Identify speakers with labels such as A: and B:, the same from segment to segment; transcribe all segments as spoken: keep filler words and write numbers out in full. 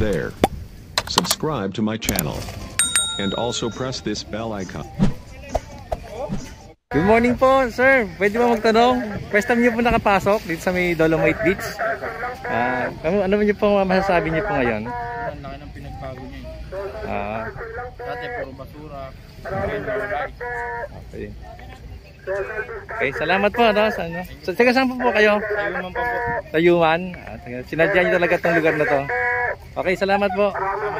A: there. Subscribe to my channel. And also press this bell icon.
B: Good morning po, sir. Pwede ba magtanong? First time niyo po nakapasok dito sa may Dolomite Beach. Uh, ano, ano niyo po masasabi niyo po ngayon?
C: Ang laki ng pinagbago niya.
B: Ah.
C: Dati puro basura. Ngayon alright.
B: Okay. Okay, salamat po, no? Sa, no? So, taga saan po po kayo?
C: Tayuman pa po.
B: Tayuman. Ah, sinadya niyo talaga itong lugar na to. Okay, salamat po.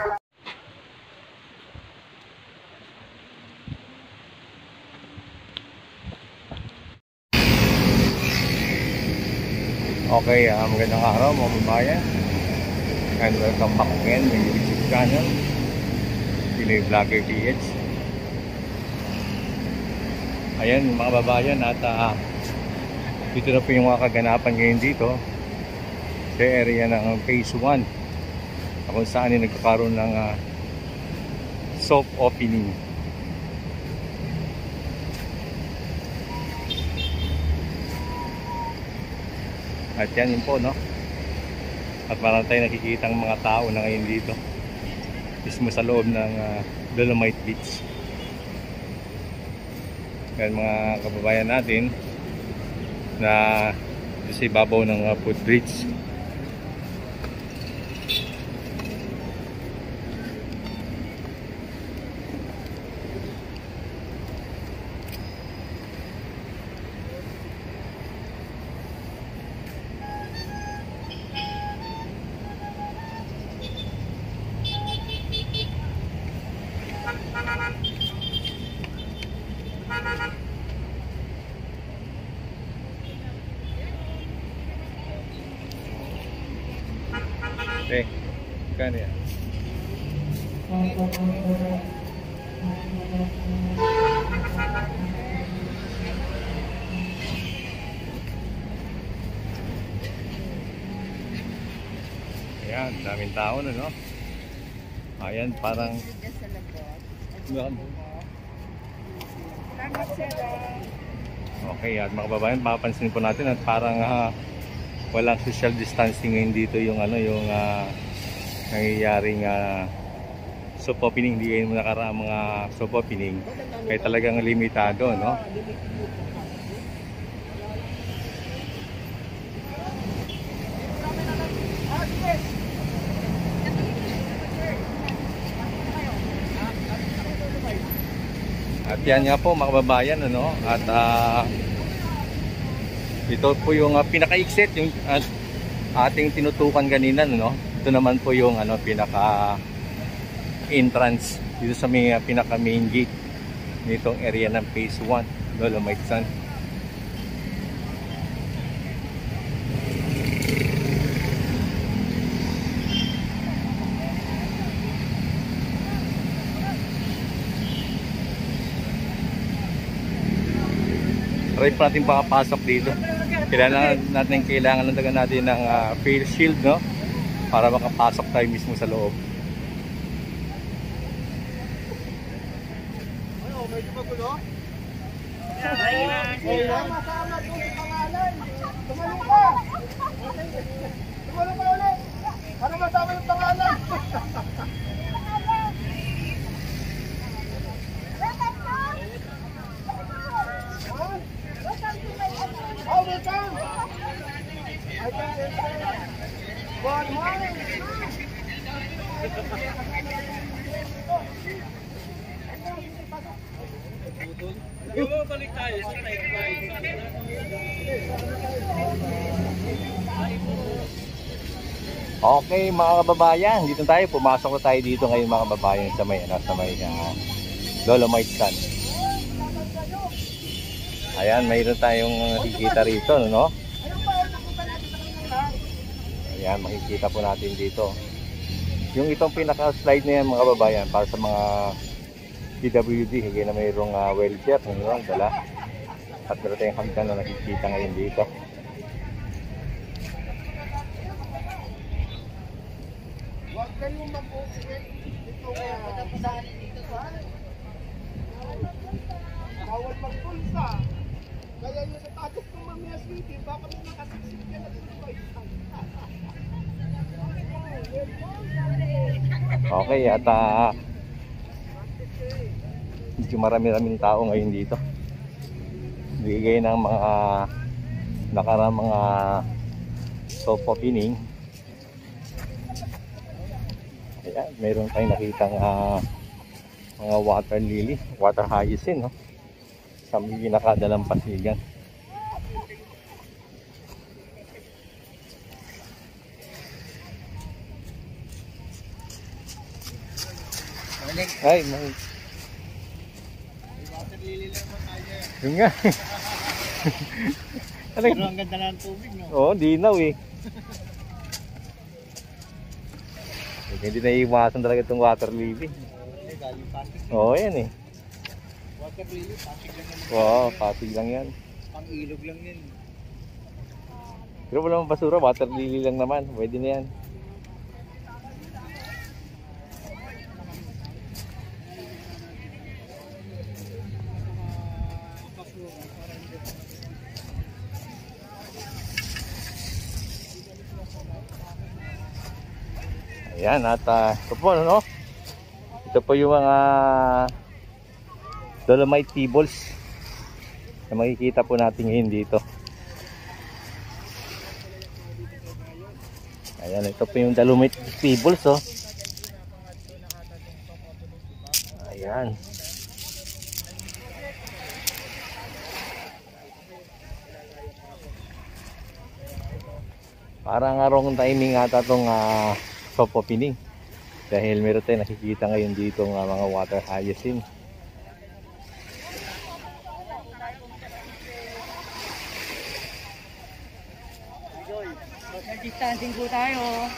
B: Okay, uh, magandang araw mga babayan. And welcome back again sa YouTube channel Pinoy Vlogger P H. Ayan mga babayan, at uh, dito na po yung mga kaganapan ngayon dito sa area ng phase one, kung saan yung nagkakaroon ng uh, soft opening. At yan yun po, no? At marami tayong nakikita ng mga tao na ngayon dito mismo sa loob ng uh, Dolomite Beach. Yan mga kababayan natin na dito sa ibabaw ng uh, footbridge. Okay, kan ya. Ayan, daming tao na, no? Ayan, parang okay, at mga kababayan, mapapansin po natin at parang uh, walang social distancing ngayon dito, yung ano, yung uh, nangyayaring uh, soft opening. Hindi ngayon nakaraang mga soft opening, kaya talagang limitado, no? At yan nga po mga kababayan, ano, at uh, ito po yung uh, pinaka-exit, yung uh, ating tinutukan kanina, no? Ito naman po yung ano, pinaka-entrance dito sa may uh, pinaka-main gate nitong area ng phase one, Dolomite Sun. Try pa natin pakapasok dito. Kailangan natin, kailangan lang natin ng uh, face shield, no? Para makapasok tayo mismo sa loob.
C: Ano, medyo magulo?
D: Ay, masama doon sa pangalan. Tumalo ka. Tumalo ka ulit. Ano masama yung pangalan? Oh, welcome. I can good morning.
C: Balik tayo sa tayo.
B: Okay mga kababayan, dito tayo, pumasok na tayo dito ngayon mga kababayan sa may, ano, sa may uh, Dolomite Sun. Ayan, mayroon tayong nakikita rito, no? Ayan, makikita po natin dito yung itong pinaka-slide na yan mga kababayan, para sa mga P W D, higay na mayroong uh, wheelchair, mayroon dala. At meron tayong hagdan na nakikita ngayon dito.
D: Huwag kayong mag-uusip. Ito nga. Bawal magpulsa. Kaya yung sa tagot ng mamaya sweetie, baka may nakasiksik ka na sa
B: Okay, at uh, medyo marami-raming tao ngayon dito. Bigay ng mga nakarang mga soft opening. Ayan, mayroon tayong nakitang uh, mga water lily, water hyacinth, no? Sa may nakadalampasigan. Ay, may... Yun nga.
C: Pero ang ganda na ng tubig, no?
B: Oo, dinaw eh. Hindi na iwasan talaga itong water lily.
C: Eh, galing Pasig.
B: Oo, yan eh.
C: Water lily, Pasig lang naman.
B: Oo, Pasig lang yan.
C: Pang ilog lang yan.
B: Pero wala namang basura, water lily lang naman. Pwede na yan. Ayan, at uh, ito po, ano, ito po yung mga Dolomite Pebbles na makikita po natin ngayon dito. Ayan, ito po yung Dolomite Pebbles, oh. Ayan. Parang wrong timing ata itong uh, soft opening. Dahil meron tayo nakikita ngayon dito ng uh, mga water hyacinth.
C: Social distancing po tayo.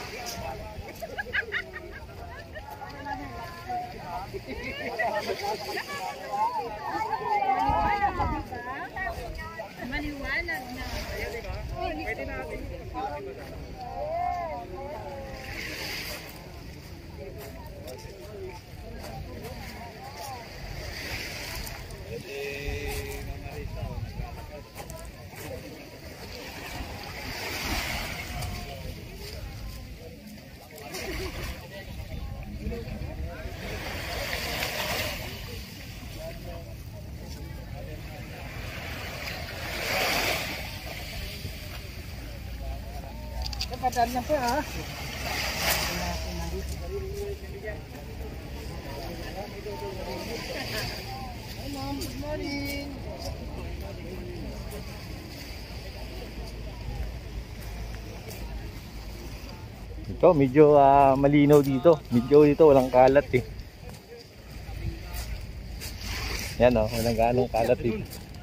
E: Maliwanag na.
C: Pwede natin.
D: Kapadaan na po ha. Hi ma'am, good morning.
B: Ito, medyo uh, malinaw dito. Medyo dito walang kalat eh. Yan oh, walang ganong kalat eh.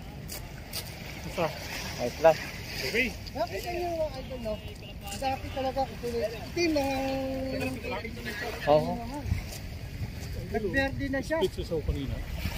B: Ayos lang.
D: Nakita niyo yung idol, no? Dati talaga itim ang...
B: Oo.
D: Nag-verde na siya.
C: Pizza sa kanina.